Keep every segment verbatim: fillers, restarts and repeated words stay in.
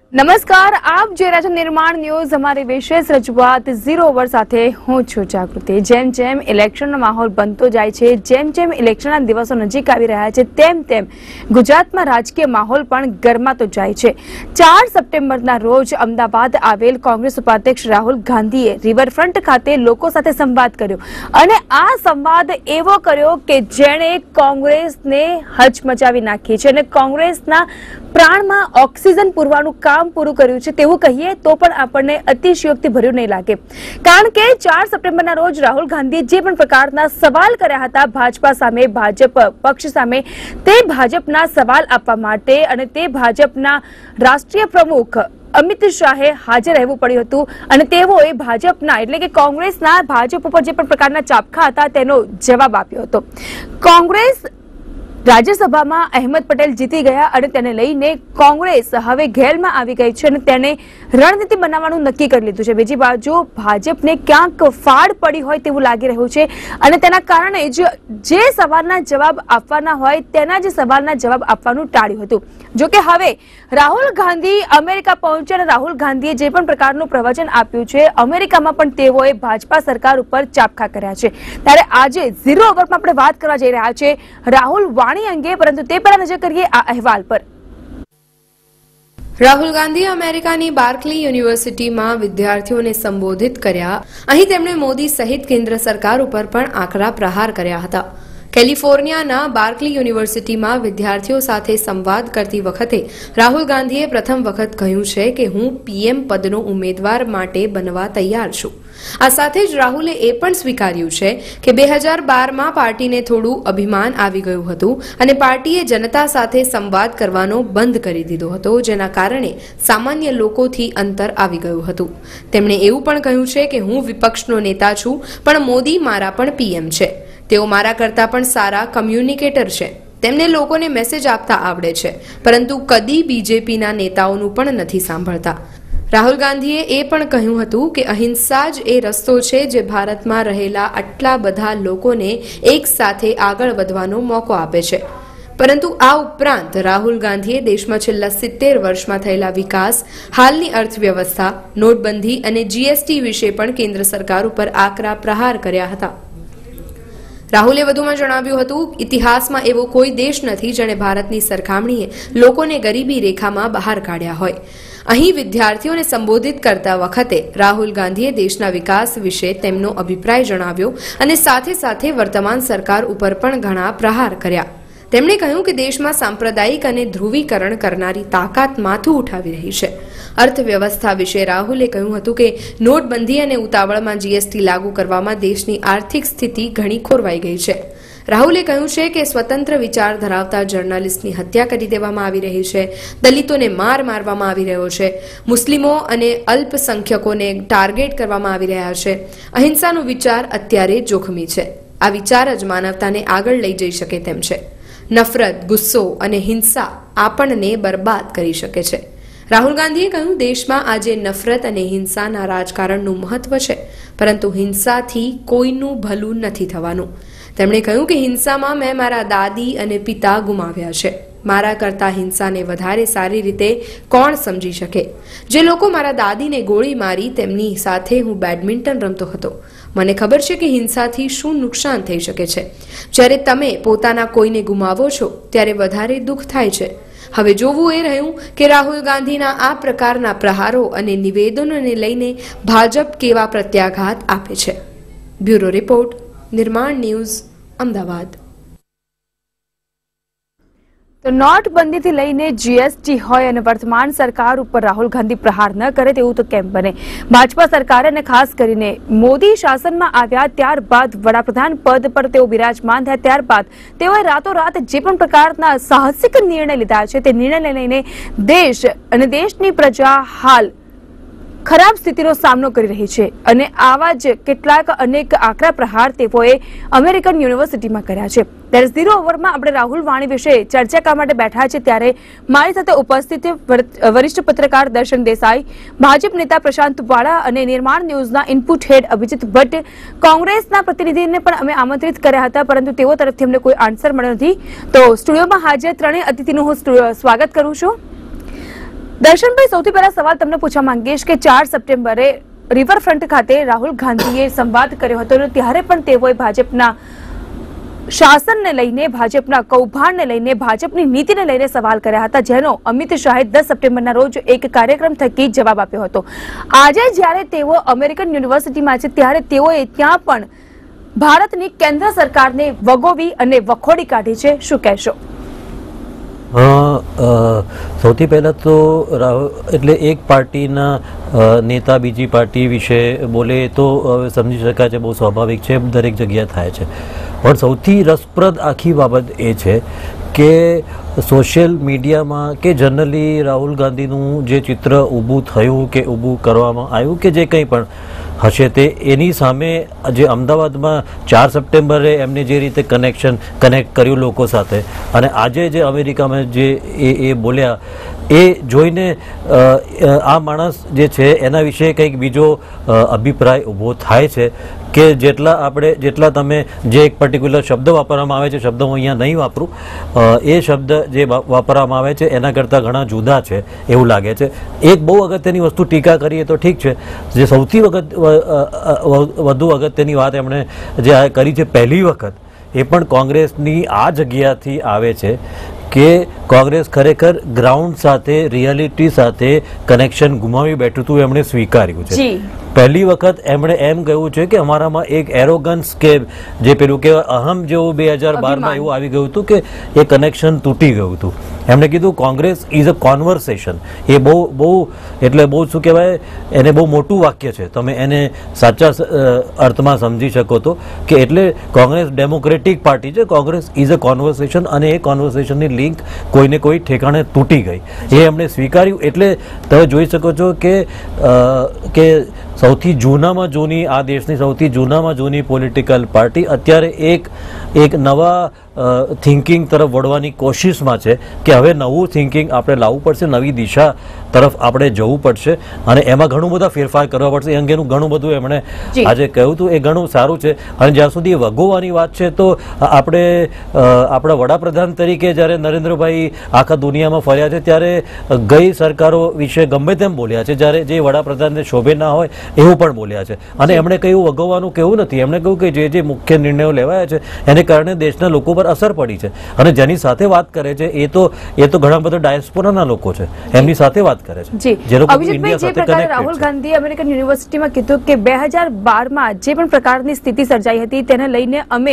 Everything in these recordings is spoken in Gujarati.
નમસ્કાર, આપ જોઈ રહ્યા છો નિર્માણ ન્યૂઝ. અમારી વિશેષ રજૂઆત ઝીરો ઓવર સાથે હું છું જાગૃતિ. જેમ જેમ ઇલેક્શનનો માહોલ બનતો જાય છે, જેમ જેમ ઇલેક્શનના દિવસો નજીક આવી રહ્યા છે, તેમ તેમ ગુજરાતમાં રાજકીય માહોલ પણ ગરમાતો જાય છે. ચાર સપ્ટેમ્બરના રોજ અમદાવાદ આવેલ કોંગ્રેસ ઉપાધ્યક્ષ રાહુલ ગાંધીએ રિવરફ્રન્ટ ખાતે લોકો સાથે સંવાદ કર્યો અને આ સંવાદ એવો કર્યો કે જેણે કોંગ્રેસને હચમચાવી નાખી છે અને કોંગ્રેસના પ્રાણમાં ઓક્સિજન પૂરવાનું કામ પૂરું કર્યું છે તેવું કહીએ તો પણ આપણને અતિશયોક્તિ ભર્યું નહીં લાગે. કારણ કે ચાર સપ્ટેમ્બરના રોજ રાહુલ ગાંધીએ જે પણ પ્રકારના સવાલ કર્યા હતા ભાજપા સામે, ભાજપ પક્ષ સામે, તે ભાજપના સવાલ આપવા માટે અને તે ભાજપના રાષ્ટ્રીય પ્રમુખ અમિત શાહે હાજર રહેવું પડ્યું હતું અને તેઓએ ભાજપના એટલે કે કોંગ્રેસના ભાજપ ઉપર જે પણ પ્રકારના ચાપખા હતા તેનો જવાબ આપ્યો હતો. કોંગ્રેસ રાજ્યસભામાં અહેમદ પટેલ જીતી ગયા અને તેને લઈને કોંગ્રેસ હવે ઘેલમાં આવી ગઈ છે અને તેને રણનીતિ બનાવવાનું નક્કી કરી લીધું છે. બીજી બાજુ ભાજપને ક્યાંક ફાડ પડી હોય તેવું લાગી રહ્યું છે અને તેના કારણે જ જે સવાલના જવાબ આપવાના હોય તેના જ સવાલના જવાબ આપવાનું ટાળ્યું હતું. જોકે હવે રાહુલ ગાંધી અમેરિકા પહોંચ્યા અને રાહુલ ગાંધીએ જે પણ પ્રકારનું પ્રવચન આપ્યું છે અમેરિકામાં પણ તેઓએ ભાજપા સરકાર ઉપર ચાપખા કર્યા છે. ત્યારે આજે ઝીરો ઓવરમાં આપણે વાત કરવા જઈ રહ્યા છે રાહુલ અંગે, પરંતુ તે પહેલા નજર કરીએ આ અહેવાલ પર. રાહુલ ગાંધીએ અમેરિકાની બાર્કલી યુનિવર્સિટીમાં વિદ્યાર્થીઓને સંબોધિત કર્યા. અહીં તેમણે મોદી સહિત કેન્દ્ર સરકાર ઉપર પણ આકરા પ્રહાર કર્યા હતા. કેલિફોર્નિયાના બાર્કલી યુનિવર્સિટીમાં વિદ્યાર્થીઓ સાથે સંવાદ કરતી વખતે રાહુલ ગાંધીએ પ્રથમ વખત કહ્યું છે કે હું પીએમ પદનો ઉમેદવાર માટે બનવા તૈયાર છું. આ સાથે જ રાહુલે એ પણ સ્વીકાર્યું છે કે બે હજાર બારમાં પાર્ટીને થોડું અભિમાન આવી ગયું હતું અને પાર્ટીએ જનતા સાથે સંવાદ કરવાનો બંધ કરી દીધો હતો, જેના કારણે સામાન્ય લોકોથી અંતર આવી ગયું હતું. તેમણે એવું પણ કહ્યું છે કે હું વિપક્ષનો નેતા છું પણ મોદી મારા પણ પીએમ છે. તેઓ મારા કરતા પણ સારા કમ્યુનિકેટર છે. તેમને લોકોને મેસેજ આપતા આવડે છે, પરંતુ કદી બીજેપીના નેતાઓનું પણ નથી સાંભળતા. રાહુલ ગાંધીએ એ પણ કહ્યું હતું કે અહિંસા જ એ રસ્તો છે જે ભારતમાં રહેલા આટલા બધા લોકોને એક સાથે આગળ વધવાનો મોકો આપે છે. પરંતુ આ ઉપરાંત રાહુલ ગાંધીએ દેશમાં છેલ્લા સિત્તેર વર્ષમાં થયેલા વિકાસ, હાલની અર્થવ્યવસ્થા, નોટબંધી અને જીએસટી વિશે પણ કેન્દ્ર સરકાર ઉપર આકરા પ્રહાર કર્યા હતા. રાહુલે વધુમાં જણાવ્યું હતું ઇતિહાસમાં એવો કોઈ દેશ નથી જેણે ભારતની સરખામણીએ લોકોને ગરીબી રેખામાં બહાર કાઢ્યા હોય. અહીં વિદ્યાર્થીઓને સંબોધિત કરતા વખતે રાહુલ ગાંધીએ દેશના વિકાસ વિશે તેમનો અભિપ્રાય જણાવ્યો અને સાથે સાથે વર્તમાન સરકાર ઉપર પણ ઘણા પ્રહાર કર્યા. તેમણે કહ્યું કે દેશમાં સાંપ્રદાયિક અને ધ્રુવીકરણ કરનારી તાકાત માથું ઉઠાવી રહી છે. અર્થવ્યવસ્થા વિશે રાહુલે કહ્યું હતું કે નોટબંધી અને ઉતાવળમાં જીએસટી લાગુ કરવામાં દેશની આર્થિક સ્થિતિ ઘણી ખોરવાઈ ગઈ છે. રાહુલે કહ્યું છે કે સ્વતંત્ર વિચાર ધરાવતા જર્નલિસ્ટની હત્યા કરી દેવામાં આવી રહી છે, દલિતોને માર મારવામાં આવી રહ્યો છે, મુસ્લિમો અને અલ્પસંખ્યકોને ટાર્ગેટ કરવામાં આવી રહ્યા છે. અહિંસાનો વિચાર અત્યારે જોખમી છે. આ વિચાર જ માનવતાને આગળ લઈ જઈ શકે તેમ છે. નફરત, ગુસ્સો અને હિંસા આપણને બરબાદ કરી શકે છે. રાહુલ ગાંધીએ કહ્યું દેશમાં આજે નફરત અને હિંસાના રાજકારણનું મહત્વ છે, પરંતુ હિંસાથી કોઈનું ભલું નથી થવાનું. તેમણે કહ્યું કે હિંસામાં મેં મારા દાદી અને પિતા ગુમાવ્યા છે. મારા કરતા હિંસાને વધારે સારી રીતે કોણ સમજી શકે? જે લોકો મારા દાદીને ગોળી મારી તેમની સાથે હું બેડમિન્ટન રમતો હતો. મને ખબર છે કે હિંસાથી શું નુકસાન થઈ શકે છે. જ્યારે તમે પોતાના કોઈને ગુમાવો છો ત્યારે વધારે દુઃખ થાય છે. હવે જોવું એ રહ્યું કે રાહુલ ગાંધીના આ પ્રકારના પ્રહારો અને નિવેદનોને લઈને ભાજપ કેવા પ્રત્યાઘાત આપે છે. Bureau report, Nirman news, Ahmedabad. તો નોટબંધીથી લઈને જીએસટી હોય અને વર્તમાન સરકાર ઉપર રાહુલ ગાંધી પ્રહાર ન કરે તેવું તો કેમ બને? ભાજપા સરકારે અને ખાસ કરીને મોદી શાસનમાં આવ્યા ત્યારબાદ વડાપ્રધાન પદ પર તેઓ બિરાજમાન થયા ત્યારબાદ તેઓએ રાતોરાત જે પણ પ્રકારના સાહસિક નિર્ણય લીધા છે તે નિર્ણય લઈને દેશ અને દેશની પ્રજા હાલ ખરાબ સ્થિતિનો સામનો કરી રહી છે અને આવા જ કેટલાક અનેક આકરા પ્રહાર તેઓએ અમેરિકન યુનિવર્સિટીમાં કર્યા છે. ત્યારે ઝીરો ઓવરમાં આપણે રાહુલ વાણી વિશે ચર્ચા કરવા માટે બેઠા છે ત્યારે મારી સાથે ઉપસ્થિત વરિષ્ઠ પત્રકાર દર્શન દેસાઈ, ભાજપ નેતા પ્રશાંત વાળા અને નિર્માણ ન્યૂઝના ઇનપુટ હેડ અભિજીત ભટ્ટ. કોંગ્રેસના પ્રતિનિધિને પણ અમે આમંત્રિત કર્યા હતા પરંતુ તેઓ તરફથી અમને કોઈ આન્સર મળ્યો નથી. તો સ્ટુડિયોમાં હાજર ત્રણેય અતિથિનું હું સ્વાગત કરું છું. દર્શનભાઈ, સૌથી પહેલા સવાલ તમને પૂછવા માંગીશ કે ચાર સપ્ટેમ્બરે રિવરફ્રન્ટ ખાતે રાહુલ ગાંધીએ સંવાદ કર્યો હતો અને ત્યારે પણ તેઓએ ભાજપના શાસનને લઈને, ભાજપના કૌભાંડને લઈને, ભાજપની નીતિને લઈને સવાલ કર્યા હતા, જેનો અમિત શાહે દસ સપ્ટેમ્બરના રોજ એક કાર્યક્રમ થકી જવાબ આપ્યો હતો. આજે જ્યારે તેઓ અમેરિકન યુનિવર્સિટીમાં છે ત્યારે તેઓએ ત્યાં પણ ભારતની કેન્દ્ર સરકારને વગોવી અને વખોડી કાઢી છે. શું કહેશો? સૌથી પહેલાં તો એટલે એક પાર્ટીના નેતા બીજી પાર્ટી વિશે બોલે તો સમજી શકાય છે, બહુ સ્વાભાવિક છે, દરેક જગ્યાએ થાય છે. પણ સૌથી રસપ્રદ આખી બાબત એ છે કે સોશિયલ મીડિયામાં કે જનરલી રાહુલ ગાંધીનું જે ચિત્ર ઊભું થયું કે ઊભું કરવામાં આવ્યું કે જે કંઈ પણ હશે તે એની સામે જે અમદાવાદમાં ચાર સપ્ટેમ્બરે એમને જે રીતે કનેક્શન કનેક્ટ કર્યું લોકો સાથે અને આજે જે અમેરિકામાં જે એ એ બોલ્યા એ જોઈને આ માણસ જે છે એના વિશે કંઈક બીજો અભિપ્રાય ઊભો થાય છે કે જેટલા આપણે જેટલા તમે જે એક પર્ટિક્યુલર શબ્દ વાપરવામાં આવે છે, શબ્દ હું અહીંયા નહીં વાપરું, એ શબ્દ જે વાપરવામાં આવે છે એના કરતાં ઘણા જુદા છે એવું લાગે છે. એક બહુ અગત્યની વસ્તુ ટીકા કરીએ તો ઠીક છે, જે સૌથી વખત વધુ અગત્યની વાત એમણે જે કરી છે પહેલી વખત, એ પણ કોંગ્રેસની આ જગ્યાથી આવે છે કે કોંગ્રેસ ખરેખર ગ્રાઉન્ડ સાથે, રિયાલિટી સાથે કનેક્શન ગુમાવી બેઠું હતું, એમણે સ્વીકાર્યું છે. પહેલી વખત એમણે એમ કહ્યું છે કે અમારામાં એક એરોગન્સ કે જે પેલું કે અહમ જેવું બે હજાર બારમાં એવું આવી ગયું હતું કે એ કનેક્શન તૂટી ગયું હતું. એમણે કીધું કોંગ્રેસ ઇઝ અ કોન્વર્સેશન. એ બહુ બહુ એટલે બહુ શું કહેવાય, એને બહુ મોટું વાક્ય છે, તમે એને સાચા અર્થમાં સમજી શકો તો કે એટલે કોંગ્રેસ ડેમોક્રેટિક પાર્ટી છે, કોંગ્રેસ ઇઝ અ કોન્વર્સેશન અને એ કોન્વર્સેશનની લિંક કોઈને કોઈ ઠેકાણે તૂટી ગઈ, એ એમણે સ્વીકાર્યું. એટલે તમે જોઈ શકો છો કે કે સૌથી જૂનામાં જૂની, આ દેશની સૌથી જૂનામાં જૂની પોલિટિકલ પાર્ટી અત્યારે એક એક નવા થિંકિંગ તરફ વળવાની કોશિશમાં છે કે હવે નવું થિંકિંગ આપણે લાવવું પડશે, નવી દિશા તરફ આપણે જવું પડશે અને એમાં ઘણું બધા ફેરફાર કરવા પડશે. એ અંગેનું ઘણું બધું એમણે આજે કહ્યું હતું, એ ઘણું સારું છે. અને જ્યાં સુધી વગોવાની વાત છે તો આપણે આપણા વડાપ્રધાન તરીકે જ્યારે નરેન્દ્રભાઈ આખા દુનિયામાં ફર્યા છે ત્યારે ગઈ સરકારો વિશે ગમે તેમ બોલ્યા છે, જ્યારે જે વડાપ્રધાનને શોભે ના હોય એવું પણ બોલ્યા છે. અને એમણે કહ્યું વગોવાનું કેવું નથી, એમણે કહ્યું કે જે જે મુખ્ય નિર્ણયો લેવાયા છે એને કારણે દેશના લોકો પર અસર પડી છે. અને જેની સાથે વાત કરે છે એ તો એ તો ઘણા બધા ડાયસ્પોરાના લોકો છે, એમની સાથે વાત કરે છે. અભિજીતભાઈ, જે પ્રકારે રાહુલ ગાંધી અમેરિકન યુનિવર્સિટીમાં કીધું કે બે હજાર બારમાં જે પણ પ્રકારની સ્થિતિ સર્જાઈ હતી તેને લઈને અમે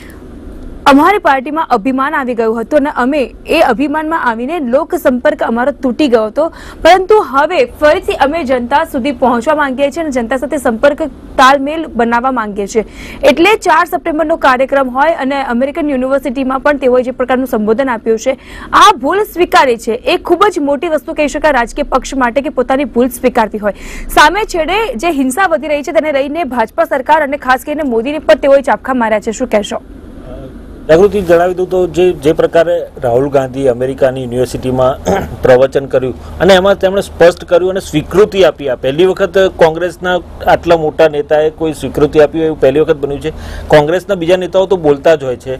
અમારી પાર્ટીમાં અભિમાન આવી ગયું હતું અને અમે એ અભિમાનમાં આવીને લોક સંપર્ક અમારો તૂટી ગયો હતો, પરંતુ હવે ફરીથી અમે જનતા સુધી પહોંચવા માંગીએ છીએ અને જનતા સાથે સંપર્ક તાલમેલ બનાવવા માંગીએ છીએ. એટલે ચાર સપ્ટેમ્બરનો કાર્યક્રમ હોય અને અમેરિકન યુનિવર્સિટીમાં પણ તેઓએ જે પ્રકારનું સંબોધન આપ્યું છે, આ ભૂલ સ્વીકારી છે, એ ખૂબ જ મોટી વસ્તુ કહી શકાય રાજકીય પક્ષ માટે કે પોતાની ભૂલ સ્વીકારવી હોય. સામે છેડે જે હિંસા વધી રહી છે તેને લઈને ભાજપા સરકાર અને ખાસ કરીને મોદીને પર તેઓએ ચાપખા માર્યા છે. શું કહેશો? જાગૃતિ, જણાવી દઉં તો જે જે પ્રકારે રાહુલ ગાંધી અમેરિકાની યુનિવર્સિટીમાં પ્રવચન કર્યું અને એમાં તેમણે સ્પષ્ટ કર્યું અને સ્વીકૃતિ આપી, આ પહેલી વખત કોંગ્રેસના આટલા મોટા નેતાએ કોઈ સ્વીકૃતિ આપી એવું પહેલી વખત બન્યું છે. કોંગ્રેસના બીજા નેતાઓ તો બોલતા જ હોય છે,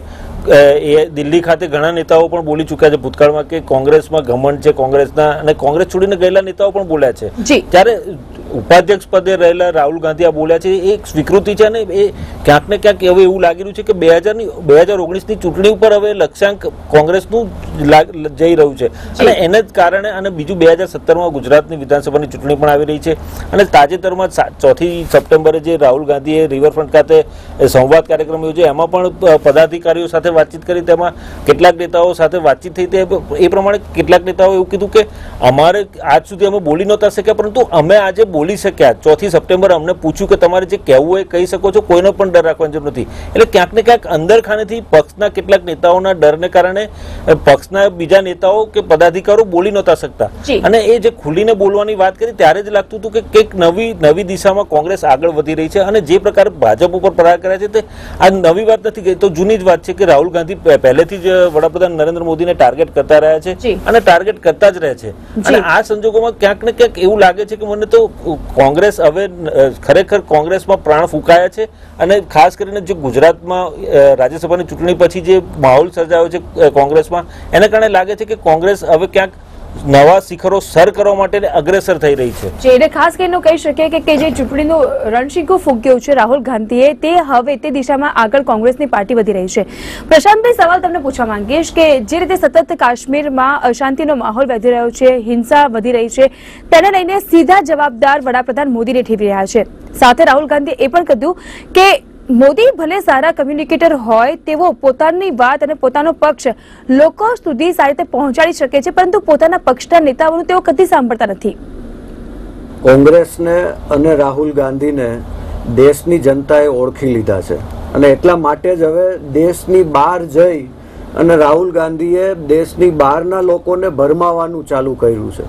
એ દિલ્હી ખાતે ઘણા નેતાઓ પણ બોલી ચૂક્યા છે ભૂતકાળમાં કે કોંગ્રેસમાં ઘમંડ છે કોંગ્રેસના, અને કોંગ્રેસ છોડીને ગયેલા નેતાઓ પણ બોલ્યા છે. ત્યારે ઉપાધ્યક્ષ પદે રહેલા રાહુલ ગાંધી આ બોલ્યા છે, એ એક સ્વીકૃતિ છે અને એ ક્યાંક ને ક્યાંક હવે એવું લાગી રહ્યું છે કે બે હજારની બે હજાર ઓગણીસની ચૂંટણી ઉપર હવે લક્ષ્યાંક કોંગ્રેસનું જઈ રહ્યું છે. અને એને જ કારણે, અને બીજું બે હજાર સત્તરમાં ગુજરાતની વિધાનસભાની ચૂંટણી પણ આવી રહી છે અને તાજેતરમાં ચોથી સપ્ટેમ્બરે જે રાહુલ ગાંધીએ રિવરફ્રન્ટ ખાતે સંવાદ કાર્યક્રમ યોજ્યો એમાં પણ પદાધિકારીઓ સાથે વાતચીત કરી, તેમાં કેટલાક નેતાઓ સાથે વાતચીત થઈ. એ પ્રમાણે કેટલાક નેતાઓ એવું કીધું કે અમારે આજ સુધી અમે બોલી નહોતા શક્યા, પરંતુ અમે આજે બોલી શક્યા. ચોથી સપ્ટેમ્બર અમને પૂછ્યું કે તમારે જે કહેવું હોય કહી શકો છો, કોઈનો પણ ડર રાખવાની જરૂર નથી. એટલે ક્યાંક ને ક્યાંક અંદર ખાનેથી પક્ષના કેટલાક નેતાઓના ડરને કારણે પક્ષના બીજા નેતાઓ કે પદાધિકારીઓ બોલી નહોતા શકતા, અને એ જે ખુલીને બોલવાની વાત કરી ત્યારે જ લાગતું હતું કે કંઈક નવી નવી દિશામાં કોંગ્રેસ આગળ વધી રહી છે. અને જે પ્રકારે ભાજપ ઉપર પ્રહાર કર્યા છે તે આ નવી વાત નથી, તો જૂની જ વાત છે કે રાહુલ ગાંધી પહેલેથી જ વડાપ્રધાન નરેન્દ્ર મોદીને ટાર્ગેટ કરતા રહ્યા છે અને ટાર્ગેટ કરતા જ રહે છે. અને આ સંજોગોમાં ક્યાંક ને ક્યાંક એવું લાગે છે કે મને તો કોંગ્રેસ હવે ખરેખર કોંગ્રેસમાં પ્રાણ ફૂંકાયા છે. અને ખાસ કરીને જે ગુજરાતમાં રાજ્યસભાની ચૂંટણી પછી જે માહોલ સર્જાયો છે કોંગ્રેસમાં, એના કારણે લાગે છે કે કોંગ્રેસ હવે ક્યાંક નવા શિખરો સર કરવા માટે અગ્રેસર થઈ રહી છે. જે એટલે ખાસ કરીને કહી શકીએ કે કે જે ચૂંટણીનો રણશીકો ફૂંક્યો છે રાહુલ ગાંધીએ, તે હવે તે દિશામાં આગળ કોંગ્રેસની પાર્ટી વધી રહી છે. પ્રશાંતભાઈ, સવાલ તમને પૂછવા માંગીશ કે જે રીતે સતત કાશ્મીરમાં અશાંતિનો માહોલ વધી રહ્યો છે, હિંસા વધી રહી છે, તેને લઈને સીધા જવાબદાર વડાપ્રધાન મોદીને ઠેરવી રહ્યા છે. સાથે રાહુલ ગાંધીએ એ પણ કહ્યું કે મોદી ભલે સારા કમ્યુનિકેટર હોય, તેઓ પોતાની વાત અને પોતાનો પક્ષ લોકો સુધી સારી રીતે પહોંચાડી શકે છે, પરંતુ પોતાના પક્ષના નેતાઓનું તેઓ કદી સાંભળતા નથી. કોંગ્રેસને અને રાહુલ ગાંધીને દેશની જનતાએ ઓળખી લીધા છે અને એટલા માટે જ હવે દેશની બહાર જઈ અને રાહુલ ગાંધીએ દેશની બહારના લોકોને ભરમાવાનું ચાલુ કર્યું છે.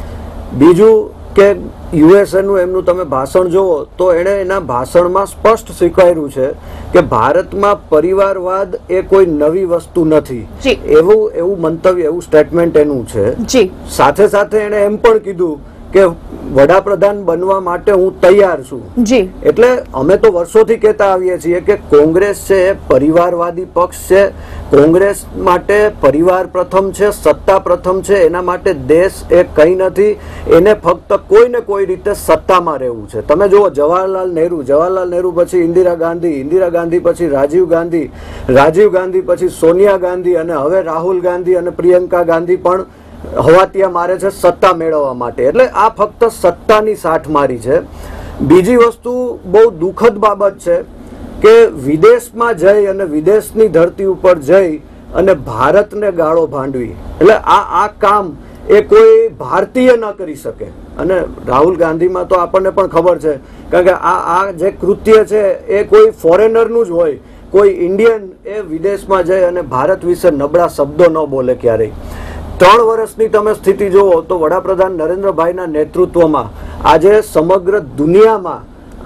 બીજું કે યુએસએનું એમનું તમે ભાષણ જુઓ તો એણે એના ભાષણમાં સ્પષ્ટ સ્વીકાર્યું છે કે ભારતમાં પરિવારવાદ એ કોઈ નવી વસ્તુ નથી. એવું એવું મંતવ્ય, એવું સ્ટેટમેન્ટ એનું છે. સાથે સાથે એણે એમ પણ કીધું કે વડાપ્રધાન બનવા માટે હું તૈયાર છું. એટલે અમે તો વર્ષોથી કહેતા આવીએ છીએ કે કોંગ્રેસ છે એ પરિવારવાદી પક્ષ છે. કોંગ્રેસ માટે પરિવાર પ્રથમ છે, સત્તા પ્રથમ છે. એના માટે દેશ એ કંઈ નથી. એને ફક્ત કોઈ ને કોઈ રીતે સત્તામાં રહેવું છે. તમે જુઓ જવાહરલાલ નહેરુ, જવાહરલાલ નહેરુ પછી ઇન્દિરા ગાંધી, ઇન્દિરા ગાંધી પછી રાજીવ ગાંધી, રાજીવ ગાંધી પછી સોનિયા ગાંધી અને હવે રાહુલ ગાંધી અને પ્રિયંકા ગાંધી પણ હવાતિયા મારે છે સત્તા મેળવવા માટે. એટલે આ ફક્ત સત્તાની સાઠમારી છે. બીજી વસ્તુ બહુ દુઃખદ બાબત છે કે વિદેશમાં જઈ અને વિદેશની ધરતી ઉપર જઈ અને ભારતને ગાળો ભાંડવી, એટલે આ આ કામ એ કોઈ ભારતીય ન કરી શકે. અને રાહુલ ગાંધીમાં તો આપણને પણ ખબર છે, કારણ કે આ આ જે કૃત્ય છે એ કોઈ ફોરેનરનું જ હોય. કોઈ ઇન્ડિયન એ વિદેશમાં જઈ અને ભારત વિશે નબળા શબ્દો ન બોલે ક્યારેય. ત્રણ વર્ષની તમે સ્થિતિ જુઓ તો વડાપ્રધાન નરેન્દ્રભાઈના નેતૃત્વમાં આજે સમગ્ર દુનિયામાં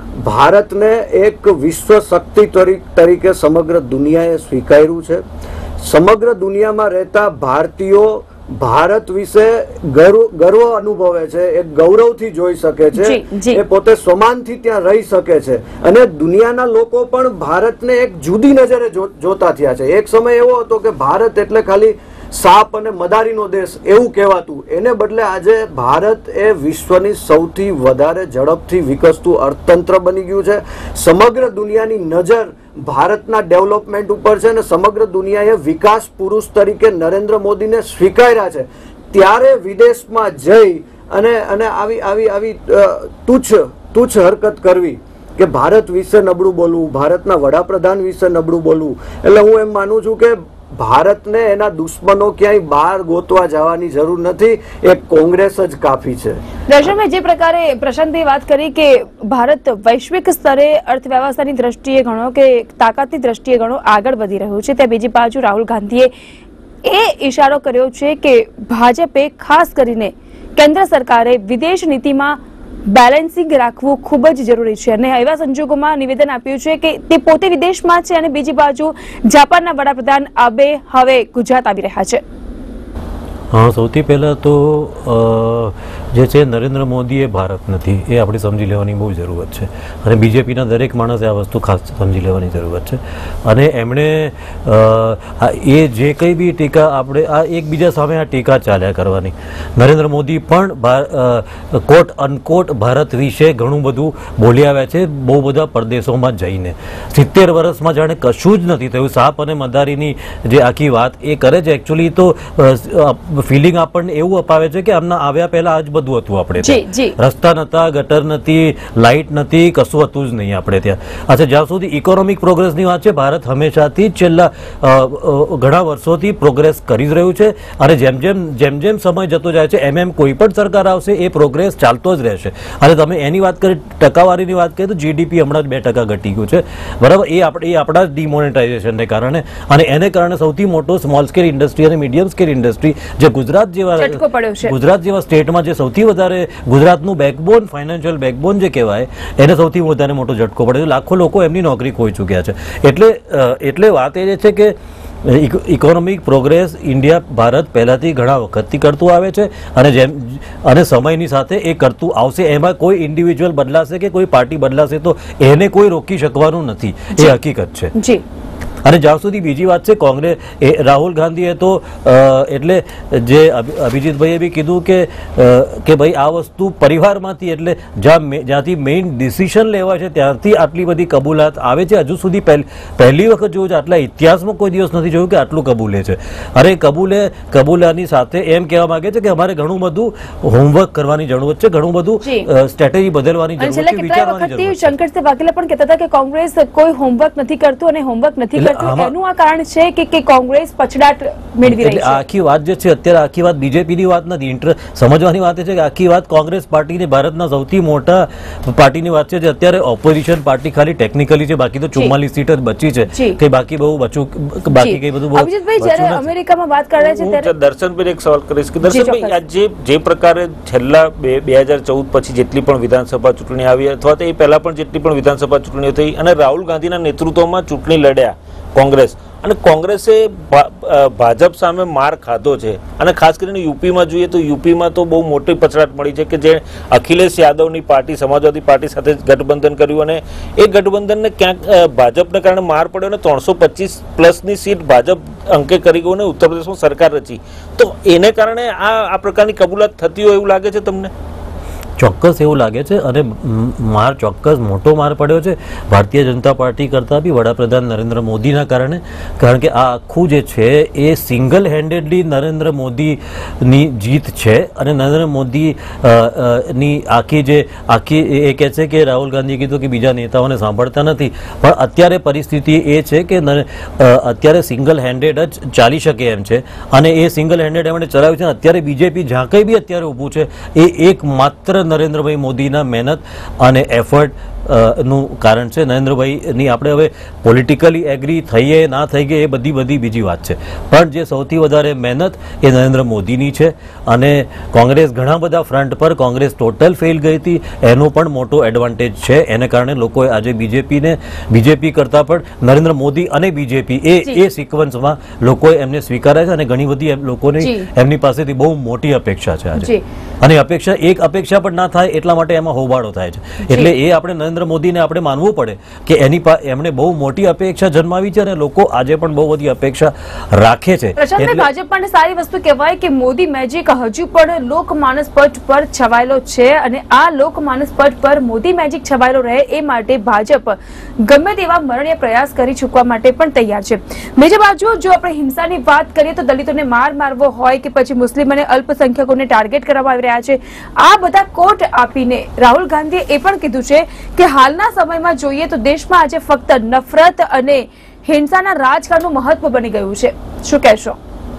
ભારતને એક વિશ્વ શક્તિ તરીકે સમગ્ર દુનિયાએ સ્વીકાર્યું છે. સમગ્ર દુનિયામાં રહેતા ભારતીયો ભારત વિશે ગર્વ ગર્વ અનુભવે છે, એક ગૌરવથી જોઈ શકે છે, એ પોતે સ્વમાનથી ત્યાં રહી શકે છે. અને દુનિયાના લોકો પણ ભારતને એક જુદી નજરે જોતા થયા છે. એક સમય એવો હતો કે ભારત એટલે ખાલી સાપ અને મદારીનો દેશ એવું કહેવાતું. એને બદલે આજે ભારત એ વિશ્વની સૌથી વધારે ઝડપથી વિકસતું અર્થતંત્ર બની ગયું છે. સમગ્ર દુનિયાની નજર ભારતના ડેવલપમેન્ટ ઉપર છે અને સમગ્ર દુનિયાએ વિકાસ પુરુષ તરીકે નરેન્દ્ર મોદીને સ્વીકાર્યા છે. ત્યારે વિદેશમાં જઈ અને અને આવી આવી આવી તુચ્છ તુચ્છ હરકત કરવી કે ભારત વિશે નબળું બોલવું, ભારતના વડાપ્રધાન વિશે નબળું બોલવું, એટલે હું એમ માનું છું કે ભારતને એના દુશ્મનો ક્યાંય બહાર ગોતવા જવાની જરૂર નથી. એક કોંગ્રેસ જ કાફી છે. દર્શનભાઈ, જે પ્રકારે પ્રશાંતભાઈ વાત કરી કે ભારત વૈશ્વિક સ્તરે અર્થવ્યવસ્થાની દ્રષ્ટિએ ઘણો કે તાકાતની દ્રષ્ટિએ ઘણો આગળ વધી રહ્યું છે, ત્યાં બીજી બાજુ રાહુલ ગાંધીએ એ ઇશારો કર્યો છે કે ભાજપે ખાસ કરીને કેન્દ્ર સરકારે વિદેશ નીતિમાં બેલેન્સિંગ રાખવું ખૂબ જ જરૂરી છે અને એવા સંજોગોમાં નિવેદન આપ્યું છે કે તે પોતે વિદેશમાં છે અને બીજી બાજુ જાપાનના વડાપ્રધાન આબે હવે ગુજરાત આવી રહ્યા છે. હા, સૌથી પહેલાં તો જે છે નરેન્દ્ર મોદી એ ભારત નથી, એ આપણે સમજી લેવાની બહુ જરૂરત છે અને બીજેપીના દરેક માણસે આ વસ્તુ ખાસ સમજી લેવાની જરૂરત છે. અને એમણે એ જે કંઈ બી ટીકા આપણે આ એકબીજા સામે આ ટીકા ચાલ્યા કરવાની. નરેન્દ્ર મોદી પણ કોટ અનકોટ ભારત વિશે ઘણું બધું બોલી આવ્યા છે બહુ બધા પરદેશોમાં જઈને. સિત્તેર વર્ષમાં જાણે કશું જ નથી થયું. સાપ અને મદારીની જે આખી વાત એ કરે છે, એકચ્યુઅલી તો ફિલિંગ આપણને એવું અપાવે છે કે આમના આવ્યા પહેલા આ જ બધું હતું. આપણે રસ્તા નતા, ગટર નથી, લાઇટ નથી, કશું હતું જ નહીં આપણે ત્યાં. અચ્છા, જ્યાં સુધી ઇકોનોમિક પ્રોગ્રેસની વાત છે, ભારત હંમેશાથી છેલ્લા ઘણા વર્ષોથી પ્રોગ્રેસ કરી જ રહ્યું છે અને જેમ જેમ જેમ જેમ સમય જતો જાય છે એમ એમ કોઈ પણ સરકાર આવશે એ પ્રોગ્રેસ ચાલતો જ રહેશે. અને તમે એની વાત કરી, ટકાવારીની વાત કરીએ તો જીડીપી હમણાં જ બે ટકા ઘટી ગયું છે, બરાબર. એ આપણે એ આપણા ડિમોનેટાઇઝેશનને કારણે અને એને કારણે સૌથી મોટો સ્મોલ સ્કેલ ઇન્ડસ્ટ્રી અને મીડિયમ સ્કેલ ઇન્ડસ્ટ્રી જે ગુજરાત જેવા ગુજરાત જેવા સ્ટેટમાં જે સૌથી વધારે ગુજરાતનું બેકબોન, ફાઇનાન્શિયલ બેકબોન જે કહેવાય, એને સૌથી વધારે મોટો ઝટકો પડે છે. લાખો લોકો એમની નોકરી ખોઈ ચૂક્યા છે. એટલે એટલે વાત એ છે કે ઇકોનોમિક પ્રોગ્રેસ ઇન્ડિયા ભારત પહેલાંથી ઘણા વખતથી કરતું આવે છે અને જેમ અને સમયની સાથે એ કરતું આવશે. એમાં કોઈ ઇન્ડિવિજ્યુઅલ બદલાશે કે કોઈ પાર્ટી બદલાશે તો એને કોઈ રોકી શકવાનું નથી, એ હકીકત છે. અને જ્યાં સુધી બીજી વાત છે કોંગ્રેસ એ રાહુલ ગાંધીએ તો એટલે જે અભિજીતભાઈએ બી કીધું કે કે ભાઈ આ વસ્તુ પરિવારમાંથી એટલે જ્યાં જ્યાંથી મેઇન ડિસિઝન લેવાય છે ત્યાંથી આટલી બધી કબૂલાત આવે છે. હજુ સુધી પહેલી વખત જોયું છે, આટલા ઇતિહાસમાં કોઈ દિવસ નથી જોયું કે આટલું કબૂલે છે. અરે કબૂલે કબૂલાની સાથે એમ કહેવા માંગે છે કે અમારે ઘણું બધું હોમવર્ક કરવાની જરૂરત છે, ઘણું બધું સ્ટ્રેટેજી બદલવાની જરૂર છે, વિચારવાની જરૂર છે. શંકરસિંહ વાઘેલા પણ કહેતા હતા કે કોંગ્રેસ કોઈ હોમવર્ક નથી કરતું અને હોમવર્ક નથી કરતું, એનું આ કારણ છે કે કે કોંગ્રેસ પછડાટ મેળવી રહી છે. આખી વાત જે છે અત્યારે આખી વાત બીજેપીની વાત નથી, ઇન્ટરેસ્ટ સમજવાની વાત છે કે આખી વાત કોંગ્રેસ પાર્ટીની ભારતના સૌથી મોટા પાર્ટીની વાત છે જે અત્યારે ઓપોઝિશન પાર્ટી ખાલી ટેકનિકલી છે, બાકી તો ચુમ્માલીસ સીટ જ બચી છે કે બાકી બહુ બચું બાકી કઈ બધું. અભિજીતભાઈ જ્યારે અમેરિકામાં વાત કરે છે ત્યારે દર્શનભાઈ એક સવાલ કરીશ કે દર્શનભાઈ આ જે જે પ્રકારે છેલ્લા બે હજાર ચૌદ પછી જેટલી પણ વિધાનસભા ચૂંટણી આવી અથવા તો એ પહેલા પણ જેટલી પણ વિધાનસભા ચૂંટણીઓ થઈ અને રાહુલ ગાંધીના નેતૃત્વમાં ચૂંટણી લડ્યા કોંગ્રેસ અને કોંગ્રેસે ભાજપ સામે માર ખાધો છે અને ખાસ કરીને યુપીમાં જોઈએ તો યુપીમાં તો બહુ મોટી પછડાટ મળી છે કે જે અખિલેશ યાદવની પાર્ટી સમાજવાદી પાર્ટી સાથે ગઠબંધન કર્યું અને એ ગઠબંધનને ક્યાંક ભાજપને કારણે માર પડ્યો અને ત્રણસો પચીસ પ્લસની સીટ ભાજપ અંકે કરી ગયું અને ઉત્તર પ્રદેશમાં સરકાર રચી. તો એને કારણે આ આ પ્રકારની કબૂલાત થતી હોય એવું લાગે છે તમને? ચોક્કસ એવું લાગે છે અને માર ચોક્કસ મોટો માર પડ્યો છે ભારતીય જનતા પાર્ટી કરતાં બી વડાપ્રધાન નરેન્દ્ર મોદીના કારણે. કારણ કે આ આખું જે છે એ સિંગલ હેન્ડેડલી નરેન્દ્ર મોદીની જીત છે અને નરેન્દ્ર મોદી ની આખી જે આખી એ કહે છે કે રાહુલ ગાંધીએ કીધું કે બીજા નેતાઓને સાંભળતા નથી, પણ અત્યારે પરિસ્થિતિ એ છે કે અત્યારે સિંગલ હેન્ડેડ જ ચાલી શકે એમ છે અને એ સિંગલ હેન્ડેડ એમણે ચલાવ્યું છે. અત્યારે બીજેપી જ્યાં કંઈ બી અત્યારે ઊભું છે એ એક માત્ર નરેન્દ્રભાઈ મોદીના મહેનત અને એફર્ટ નું કારણ છે. નરેન્દ્રભાઈની આપણે હવે પોલિટિકલી એગ્રી થઈએ ના થઈ ગઈ એ બધી બધી બીજી વાત છે, પણ જે સૌથી વધારે મહેનત એ નરેન્દ્ર મોદીની છે અને કોંગ્રેસ ઘણા બધા ફ્રન્ટ પર કોંગ્રેસ ટોટલ ફેલ ગઈ હતી એનો પણ મોટો એડવાન્ટેજ છે. એને કારણે લોકોએ આજે બીજેપીને બીજેપી કરતાં પણ નરેન્દ્ર મોદી અને બીજેપી એ એ સિક્વન્સમાં લોકોએ એમને સ્વીકાર્યા છે અને ઘણી બધી લોકોની એમની પાસેથી બહુ મોટી અપેક્ષા છે આજે અને અપેક્ષા એક અપેક્ષા પણ ના થાય એટલા માટે એમાં હોબાળો થાય છે. એટલે એ આપણે નરેન્દ્ર મોદીને આપણે માનવું પડે કે એની એમણે બહુ મોટી અપેક્ષા જન્માવી છે અને લોકો આજે પણ બહુ બધી અપેક્ષા રાખે છે. ભાજપ માટે સારી વસ્તુ કહેવાય કે મોદી મેજિક હજુ પણ લોકમાનસ પટ પર છવાયેલો છે અને આ લોકમાનસ પટ પર મોદી મેજિક છવાયેલો રહે એ માટે ભાજપ ગમે તેવા મરણીય પ્રયાસ કરી ચૂકવા માટે પણ તૈયાર છે. બીજી બાજુ જો આપણે હિંસાની વાત કરીએ તો દલિતોને માર મારવો હોય કે પછી મુસ્લિમ અને અલ્પસંખ્યકોને ટાર્ગેટ કરવામાં આવી રહ્યા છે, આ બધા કોટ આપીને રાહુલ ગાંધીએ એ પણ કીધું છે કે હાલના સમયમાં જોઈએ તો દેશમાં આજે ફક્ત નફરત અને હિંસાના રાજકારણનું મહત્વ બની ગયું છે. શું કહેશો?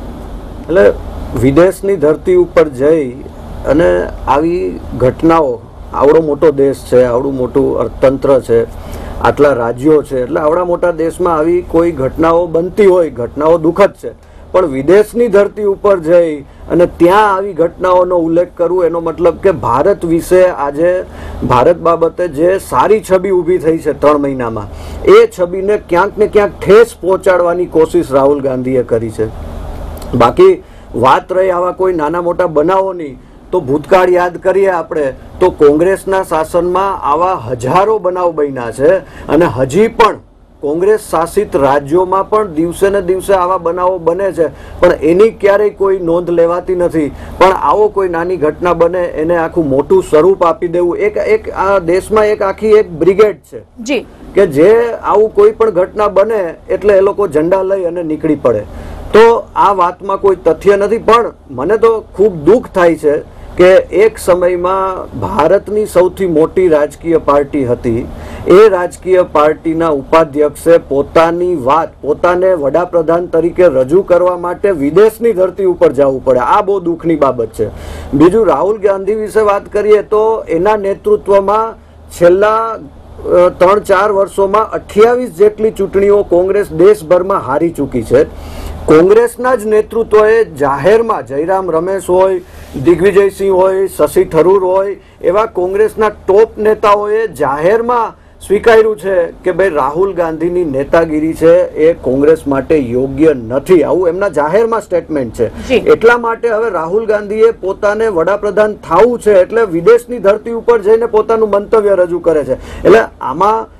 એટલે વિદેશની ધરતી ઉપર જઈ અને આવી ઘટનાઓ, આવડો મોટો દેશ છે, આવડું મોટું અર્થતંત્ર છે, આટલા રાજ્યો છે, એટલે આવડા મોટા દેશમાં આવી કોઈ ઘટનાઓ બનતી હોય, ઘટનાઓ દુઃખદ છે, પણ વિદેશની ધરતી ઉપર જઈ અને ત્યાં આવી ઘટનાઓનો ઉલ્લેખ કરવો એનો મતલબ કે ભારત વિશે આજે ભારત બાબતે જે સારી છબી ઊભી થઈ છે ત્રણ મહિનામાં એ છબીને ક્યાંક ને ક્યાંક ઠેસ પહોંચાડવાની કોશિશ રાહુલ ગાંધીએ કરી છે. બાકી વાત રહી આવા કોઈ નાના મોટા બનાવોની તો ભૂતકાળ યાદ કરીએ આપણે તો કોંગ્રેસના શાસનમાં આવા હજારો બનાવ બન્યા છે અને હજી પણ કોંગ્રેસ શાસિત રાજ્યોમાં પણ દિવસે ને દિવસે આવા બનાવો બને છે, પણ એની ક્યારેય કોઈ નોંધ લેવાતી નથી. પણ આવો કોઈ નાની ઘટના બને એને આખું મોટું સ્વરૂપ આપી દેવું એક એક આ દેશમાં એક આખી એક બ્રિગેડ છે જી કે જે આવું કોઈ પણ ઘટના બને એટલે એ લોકો ઝંડા લઈ અને નીકળી પડે. તો આ વાતમાં કોઈ તથ્ય નથી, પણ મને તો ખૂબ દુઃખ થાય છે કે એક સમયમાં ભારતની સૌથી મોટી રાજકીય પાર્ટી હતી એ રાજકીય પાર્ટીના ઉપાધ્યક્ષે પોતાની વાત પોતાને વડાપ્રધાન તરીકે રજૂ કરવા માટે વિદેશની ધરતી ઉપર જવું પડે. આ બહુ દુઃખની બાબત છે. બીજું રાહુલ ગાંધી વિશે વાત કરીએ તો એના નેતૃત્વમાં છેલ્લા ત્રણ ચાર વર્ષોમાં અઠ્યાવીસ જેટલી ચૂંટણીઓ કોંગ્રેસ દેશભરમાં હારી ચૂકી છે. કોંગ્રેસના જ નેતૃત્વએ જાહેરમાં જયરામ રમેશ હોય, દિગ્વિજયસિંહ હોય, શશી થરૂર હોય એવા કોંગ્રેસના ટોપ નેતાઓએ જાહેરમાં સ્વીકાર્યું છે કે ભાઈ રાહુલ ગાંધીની નેતાગીરી છે એ કોંગ્રેસ માટે યોગ્ય નથી. આવું એમના જાહેરમાં સ્ટેટમેન્ટ છે. એટલા માટે હવે રાહુલ ગાંધીએ પોતાને વડાપ્રધાન થવું છે એટલે વિદેશની ધરતી ઉપર જઈને પોતાનું મંતવ્ય રજૂ કરે છે. એટલે આમાં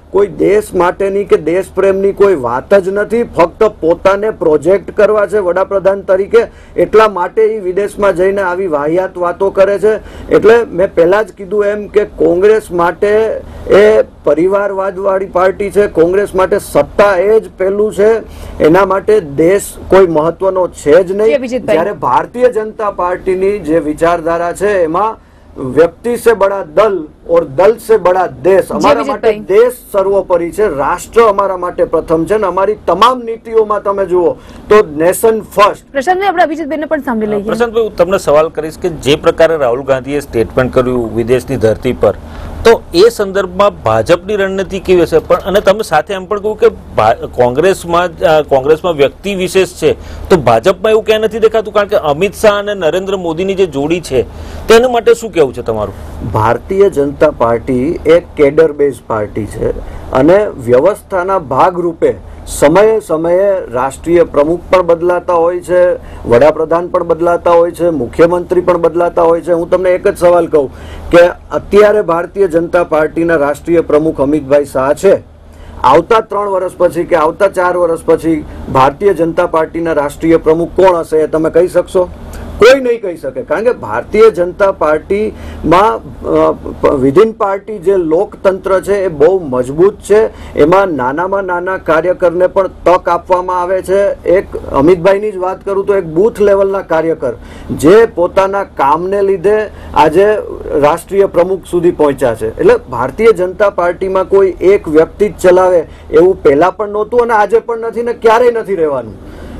કોઈ દેશ માટેની કે દેશ પ્રેમની કોઈ વાત જ નથી, ફક્ત પોતાને પ્રોજેક્ટ કરવા છે વડાપ્રધાન તરીકે, એટલા માટે એ વિદેશમાં જઈને આવી વાહિયાત વાતો કરે છે. એટલે મેં પહેલા જ કીધું એમ કે કોંગ્રેસ માટે એ પરિવારવાદવાળી પાર્ટી છે, કોંગ્રેસ માટે સત્તા એ જ પહેલું છે, એના માટે દેશ કોઈ મહત્વનો છે જ નહીં. જ્યારે ભારતીય જનતા પાર્ટીની જે વિચારધારા છે એમાં વ્યક્તિ સે બડા દલ ઓર દલ સે બડા દેશ, અમારા માટે દેશ સર્વોપરી છે, રાષ્ટ્ર અમારા માટે પ્રથમ છે, અને અમારી તમામ નીતિઓમાં તમે જુઓ તો નેશન ફર્સ્ટ. પ્રશાંતભાઈ, આપણે અભિજીતભાઈને પણ સાંભળી લઈએ. પ્રશાંતભાઈ, હું તમને સવાલ કરીશ કે જે પ્રકારે રાહુલ ગાંધીએ સ્ટેટમેન્ટ કર્યું વિદેશની ધરતી પર, તો એ સંદર્ભમાં ભાજપની રણનીતિ કેવી હશે? પણ અને તમે સાથે એમ પણ કહ્યું કે કોંગ્રેસમાં કોંગ્રેસમાં વ્યક્તિ વિશેષ છે, તો ભાજપમાં એવું ક્યાંય નથી દેખાતું? કારણ કે અમિત શાહ અને નરેન્દ્ર મોદીની જે જોડી છે તેના માટે શું કહેવું છે તમારું? ભારતીય જનતા પાર્ટી એક કેડર બેઝ પાર્ટી છે અને વ્યવસ્થાના ભાગરૂપે સમયે સમયે રાષ્ટ્રીય પ્રમુખ પણ બદલાતા હોય છે, વડાપ્રધાન પણ બદલાતા હોય છે, મુખ્યમંત્રી પણ બદલાતા હોય છે. હું તમને એક જ સવાલ કહું કે અત્યારે ભારતીય જનતા પાર્ટીના રાષ્ટ્રીય પ્રમુખ અમિતભાઈ શાહ છે, આવતા ત્રણ વર્ષ પછી કે આવતા ચાર વર્ષ પછી ભારતીય જનતા પાર્ટીના રાષ્ટ્રીય પ્રમુખ કોણ હશે એ તમે કહી શકશો? કોઈ નહીં કહી શકે. કારણ કે ભારતીય જનતા પાર્ટીમાં વિધિન પાર્ટી જે લોકતંત્ર છે એ બહુ મજબૂત છે, એમાં નાનામાં નાના કાર્યકરને પણ તક આપવામાં આવે છે. એક અમિતભાઈની જ વાત કરું તો એક બૂથ લેવલના કાર્યકર જે પોતાના કામને લીધે આજે રાષ્ટ્રીય પ્રમુખ સુધી પહોંચ્યા છે. એટલે ભારતીય જનતા પાર્ટીમાં કોઈ એક વ્યક્તિ જ ચલાવે એવું પહેલા પણ નહોતું અને આજે પણ નથી ને ક્યારેય નથી રહેવાનું.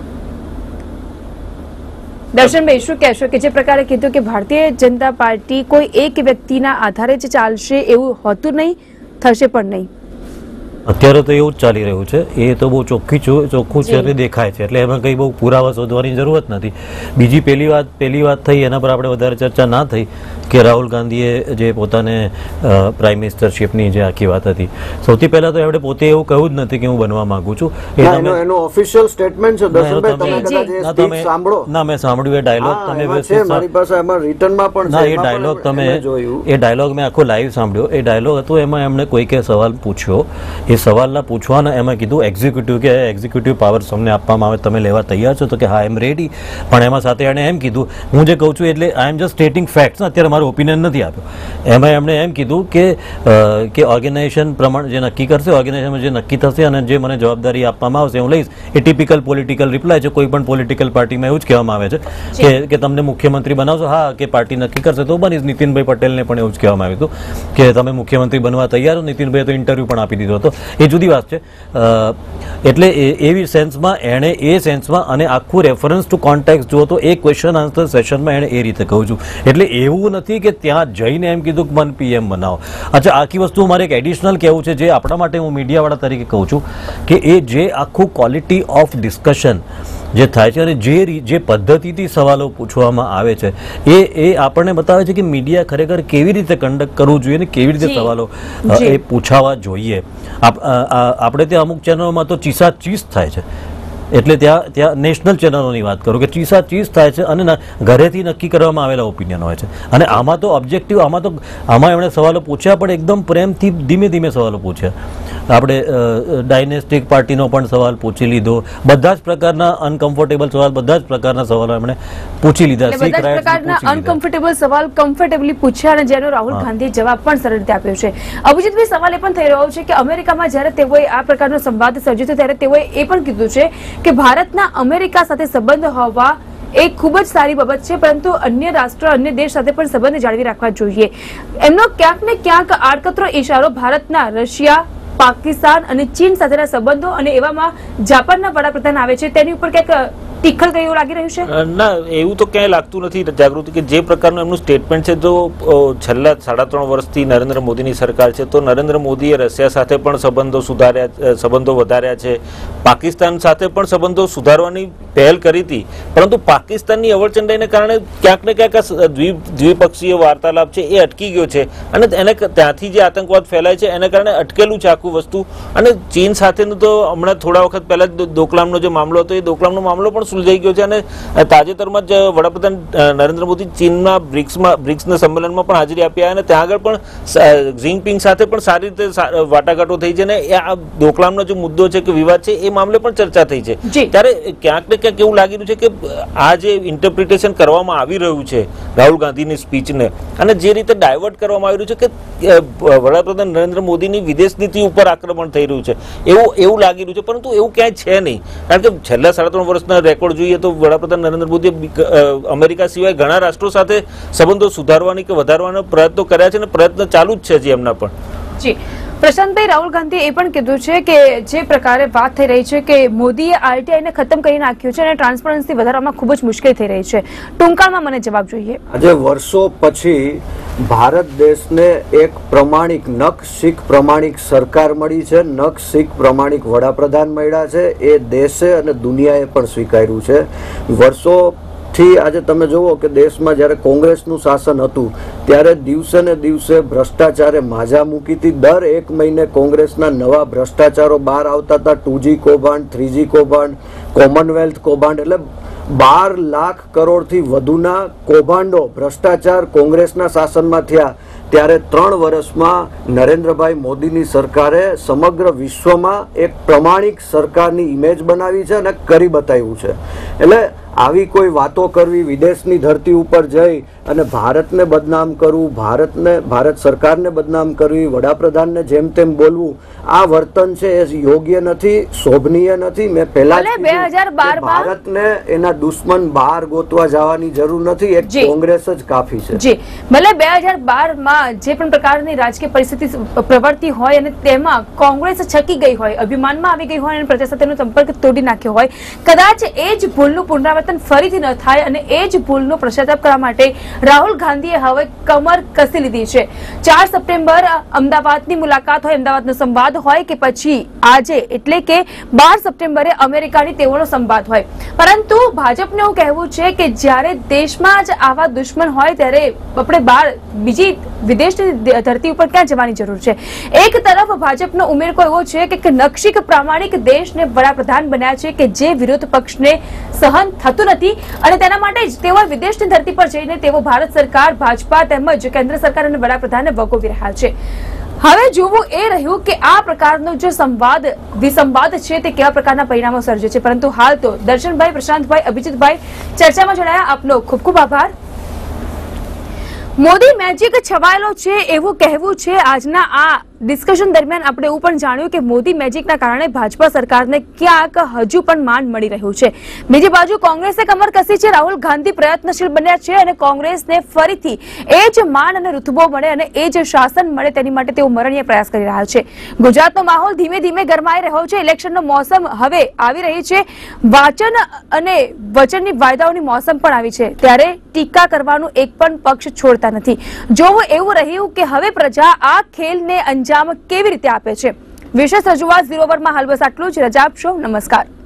દર્શનભાઈ, શું કહેશો કે જે પ્રકારે કીધું કે ભારતીય જનતા પાર્ટી કોઈ એક વ્યક્તિના આધારે જ ચાલશે એવું હોતું નહીં, થશે પણ નહીં? અત્યારે તો એવું જ ચાલી રહ્યું છે, એ તો બહુ ચોખ્ખી ચોખ્ખું છે, દેખાય છે, એટલે એમાં કંઈ બહુ પુરાવા શોધવાની જરૂરત નથી. બીજી પહેલી વાત પહેલી વાત થઈ, એના પર આપણે વધારે ચર્ચા ના થઈ કે રાહુલ ગાંધીએ જે પોતાને પ્રાઇમ મિનિસ્ટરશીપની જે આખી વાત હતી, સૌથી પહેલા તો એમણે પોતે એવું કહ્યું જ નથી કે હું બનવા માંગુ છું. એનો ઓફિશિયલ સ્ટેટમેન્ટ છે. દર્શનભાઈ, તમે કદાચ એ સ્પીચ સાંભળો. ના, મેં સાંભળ્યું એ ડાયલોગ. તમે મારી પાસે એમાં રિટર્નમાં પણ ના, એ ડાયલોગ તમે એ ડાયલોગ મેં આખો લાઈવ સાંભળ્યો. એ ડાયલોગ હતો, એમાં એમણે કોઈકે સવાલ પૂછ્યો, એ સવાલના પૂછવાના એમાં કીધું એક્ઝિક્યુટિવ કે એક્ઝિક્યુટિવ પાવર્સ અમને આપવામાં આવે, તમે લેવા તૈયાર છો? તો કે હા, આઈ એમ રેડી. પણ એમાં સાથે એણે એમ કીધું, હું જે કહું છું એટલે I am just stating facts, અત્યારે મારું ઓપિનિયન નથી આપ્યો. એમાં એમણે એમ કીધું કે કે ઓર્ગેનાઇઝેશન પ્રમાણે જે નક્કી કરશે, ઓર્ગેનાઇઝેશનમાં જે નક્કી થશે અને જે મને જવાબદારી આપવામાં આવશે હું લઈશ. એ ટિપિકલ પોલિટિકલ રિપ્લાય છે. કોઈ પણ પોલિટિકલ પાર્ટીમાં એવું જ કહેવામાં આવે છે કે કે તમને મુખ્યમંત્રી બનાવશો? હા, કે પાર્ટી નક્કી કરશે તો બનીશ. નીતિનભાઈ પટેલને પણ એવું જ કહેવામાં આવ્યું હતું કે તમે મુખ્યમંત્રી બનવા તૈયાર છો? નીતિનભાઈએ તો ઇન્ટરવ્યુ પણ આપી દીધો હતો. એ જુદી વાત છે. એટલે એવી સેન્સમાં એણે એ સેન્સમાં અને આખું રેફરન્સ ટુ કોન્ટેક્ટ જુઓ તો એ ક્વેશ્ચન આન્સર સેશનમાં એણે એ રીતે કહું છું. એટલે એવું નથી કે ત્યાં જઈને એમ કીધું કે મન પીએમ બનાવો. અચ્છા, આખી વસ્તુ મારે એક એડિશનલ કહેવું છે, જે આપણા માટે હું મીડિયાવાળા તરીકે કહું છું કે એ જે આખું ક્વોલિટી ઓફ ડિસ્કશન જે થાય છે અને જે જે પદ્ધતિથી સવાલો પૂછવામાં આવે છે એ એ આપણને બતાવે છે કે મીડિયા ખરેખર કેવી રીતે કન્ડક્ટ કરવું જોઈએ ને કેવી રીતે સવાલો એ પૂછાવા જોઈએ. આપણે ત્યાં અમુક ચેનલોમાં તો ચીસા ચીસ થાય છે, એટલે ત્યાં ત્યાં નેશનલ ચેનલોની વાત કરું કે ચીસા ચીસ થાય છે અને ઘરેથી નક્કી કરવામાં આવેલા ઓપિનિયન હોય છે. અને આમાં તો ઓબ્જેક્ટિવ, આમાં તો આમાં એમણે સવાલો પૂછ્યા પણ એકદમ પ્રેમથી ધીમે ધીમે સવાલો પૂછ્યા. આપણે ડાયનેસ્ટિક પાર્ટીનો પણ સવાલ પૂછી લીધો, બધા જ પ્રકારના અનકમ્ફર્ટેબલ સવાલ, બધા જ પ્રકારના સવાલો એમણે પૂછી લીધા. બધા જ પ્રકારના અનકમ્ફર્ટેબલ સવાલ કમ્ફર્ટેબલી પૂછ્યા અને જેનો રાહુલ ગાંધીએ જવાબ પણ સરળ રીતે આપ્યો છે. અભિજીતભાઈ, સવાલ એ પણ થઈ રહ્યો છે કે અમેરિકામાં જ્યારે તેઓએ આ પ્રકારનો સંવાદ સર્જ્યો હતો ત્યારે તેઓએ એ પણ કીધું છે કે ભારતના અમેરિકા સાથે સંબંધ હોવા એ ખૂબ જ સારી બાબત છે, પરંતુ અન્ય રાષ્ટ્ર અન્ય દેશ સાથે પણ સંબંધ જાળવી રાખવા જોઈએ. એમનો ક્યાંક ને ક્યાંક આડકતરો ઇશારો ભારતના રશિયા, પાકિસ્તાન અને ચીન સાથેના સંબંધો અને એવામાં જાપાનના વડાપ્રધાન આવે છે તેની ઉપર ક્યાંક તીખલ ગયું લાગી રહ્યું છે? ના, એવું તો ક્યાંય લાગતું નથી જાગૃતિ, કે જે પ્રકારનું એમનું સ્ટેટમેન્ટ છે. તો છેલ્લા સાડા ત્રણ વર્ષથી નરેન્દ્ર મોદીની સરકાર છે, તો નરેન્દ્ર મોદીએ રશિયા સાથે પણ સંબંધો સુધાર્યા, સંબંધો વધાર્યા છે, પાકિસ્તાન સાથે પણ સંબંધો સુધારવાની પહેલ કરી હતી. પરંતુ પાકિસ્તાનની અવરચંડાઈને કારણે ક્યાંક ને ક્યાંક દ્વિપક્ષીય વાર્તાલાપ છે એ અટકી ગયો છે અને એને ત્યાંથી જે આતંકવાદ ફેલાય છે એને કારણે અટકેલું છે આખું વસ્તુ. અને ચીન સાથેનું તો હમણાં થોડા વખત પહેલા ડોકલામનો જે મામલો હતો એ ડોકલામનો મામલો પણ સુલઝાઈ ગયો છે અને તાજેતરમાં જ વડાપ્રધાન નરેન્દ્ર મોદી ચીનના બ્રિક્સમાં બ્રિક્સના સંમેલનમાં પણ હાજરી આપી અને ત્યાં આગળ પણ જિનપિંગ સાથે પણ સારી રીતે વાટાઘાટો થઈ છે અને આ ડોકલામનો જે મુદ્દો છે કે વિવાદ છે એ મામલે પણ ચર્ચા થઈ છે. ત્યારે ક્યાંક ને ક્યાંક એવું લાગી રહ્યું છે કે આ જે ઇન્ટરપ્રિટેશન કરવામાં આવી રહ્યું છે રાહુલ ગાંધીની સ્પીચને અને જે રીતે ડાયવર્ટ કરવામાં આવી રહ્યું છે કે વડાપ્રધાન નરેન્દ્ર મોદીની વિદેશ નીતિ ઉપર આક્રમણ થઈ રહ્યું છે એવું એવું લાગી રહ્યું છે, પરંતુ એવું ક્યાંય છે નહીં. કારણ કે છેલ્લા સાડા ત્રણ વર્ષના રેકોર્ડ જોઈએ તો વડાપ્રધાન નરેન્દ્ર મોદીએ અમેરિકા સિવાય ઘણા રાષ્ટ્રો સાથે સંબંધો સુધારવાની કે વધારવાના પ્રયત્નો કર્યા છે અને પ્રયત્ન ચાલુ જ છે હજી એમના પણ. જી પ્રશાંતભાઈ, રાહુલ ગાંધીએ એ પણ કીધું છે કે જે પ્રકારે વાત થઈ રહી છે કે મોદીએ આરટીઆઈ ને ખતમ કરી નાખ્યું છે અને ટ્રાન્સપરન્સી વધારવામાં ખૂબ જ મુશ્કેલ થઈ રહી છે. ટૂંકામાં મને જવાબ જોઈએ. આજે વર્ષો પછી ભારત દેશને એક પ્રમાણિક નખ શીખ પ્રમાણિક સરકાર મળી છે, નખ શીખ પ્રમાણિક વડાપ્રધાન મળ્યા છે. એ દેશે અને દુનિયાએ પણ સ્વીકાર્યું છે. વર્ષો થી આજે તમે જુઓ કે દેશમાં જ્યારે કોંગ્રેસનું શાસન હતું ત્યારે દિવસે ને દિવસે ભ્રષ્ટાચારે માજા મૂકી હતી. દર એક મહિને કોંગ્રેસના નવા ભ્રષ્ટાચારો બહાર આવતા હતા. ટુ જી કૌભાંડ, થ્રી જી કૌભાંડ, કોમનવેલ્થ કૌભાંડ, એટલે બાર લાખ કરોડથી વધુના કૌભાંડો ભ્રષ્ટાચાર કોંગ્રેસના શાસનમાં થયા. ત્યારે ત્રણ વર્ષમાં નરેન્દ્રભાઈ મોદીની સરકારે સમગ્ર વિશ્વમાં એક પ્રમાણિક સરકારની ઇમેજ બનાવી છે અને કરી બતાવ્યું છે. એટલે આવી કોઈ વાતો કરવી, વિદેશની ધરતી ઉપર જઈ અને ભારતને બદનામ કરવું, ભારતને ભારત સરકારને બદનામ કરવી, વડાપ્રધાનને જેમ તેમ બોલવું, આ વર્તન છે એ યોગ્ય નથી, શોભનીય નથી. મેં પહેલા બે હજાર બાર ભારતને એના દુશ્મન બહાર ગોતવા જવાની જરૂર નથી, એક કોંગ્રેસ જ કાફી છે. જી ભલે બે હજાર બાર માં જે પણ પ્રકારની રાજકીય પરિસ્થિતિ પ્રવર્તી હોય અને તેમાં કોંગ્રેસ છકી ગઈ હોય, અભિમાનમાં આવી ગઈ હોય અને પ્રજા સાથેનો સંપર્ક તોડી નાખ્યો હોય, કદાચ એ જ ભૂલનું પુનરાવર્તન ફરીથી ન થાય અને એ જ ભૂલનો પશ્ચાતાપ કરવા માટે રાહુલ ગાંધીએ હવે કમર કસી લીધી છે. ચાર સપ્ટેમ્બર અમદાવાદની મુલાકાત હોય, અમદાવાદનો સંવાદ હોય કે પછી આજે એટલે કે બાર સપ્ટેમ્બરે અમેરિકાની તેઓનો સંવાદ હોય, પરંતુ ભાજપને એવું કહેવું છે કે જ્યારે દેશમાં જ આવા દુશ્મન હોય ત્યારે આપણે બહાર બીજી વિદેશની ધરતી ઉપર ક્યાં જવાની જરૂર છે. એક તરફ ભાજપનો ઉમેરકો એવો છે કે નક્ષિક પ્રામાણિક દેશને વડાપ્રધાન બન્યા છે કે જે વિરોધ પક્ષને સહન થતું નથી અને તેના માટે જ તેઓ વિદેશની ધરતી પર જઈને તેઓ ભારત સરકાર, ભાજપા તેમજ કેન્દ્ર સરકાર અને વડાપ્રધાનને વગોવી રહ્યા છે. હવે જોવું એ રહ્યું કે આ પ્રકારનો જે સંવાદ વિસંવાદ છે તે કેવા પ્રકારના પરિણામો સર્જે છે. પરંતુ હાલ તો દર્શનભાઈ, પ્રશાંતભાઈ, અભિજીતભાઈ ચર્ચામાં જોડાયા, આપનો ખૂબ ખૂબ આભાર. મોદી મેજિક છવાયેલો છે એવું કહેવું છે. આજના આ ડિસ્કશન દરમિયાન આપણે એવું પણ જાણ્યું કે મોદી મેજિકના કારણે ભાજપા સરકારને ક્યાંક હજુ પણ માન મળી રહ્યું છે. બીજી બાજુ કોંગ્રેસે કમર કસી છે. રાહુલ ગાંધી પ્રયત્નશીલ બન્યા છે અને કોંગ્રેસને ફરીથી એ જ માન અને ઋતબો મળે અને એ જ શાસન મળે તેની માટે તેઓ મરણીય પ્રયાસ કરી રહ્યા છે. ગુજરાતનો માહોલ ધીમે ધીમે ગરમાઈ રહ્યો છે. ઇલેક્શનનો મોસમ હવે આવી રહી છે. વાચન અને વચનની વાયદાઓની મોસમ પણ આવી છે. ત્યારે ટીકા કરવાનું એક પણ પક્ષ છોડતા નથી. જોવું એવું રહ્યું કે હવે પ્રજા આ ખેલને અંજામ કેવી રીતે આપે છે. વિશેષ રજૂઆત ઝીરો અવરમાં હાલ બસ આટલું જ. રજા આપશો. નમસ્કાર.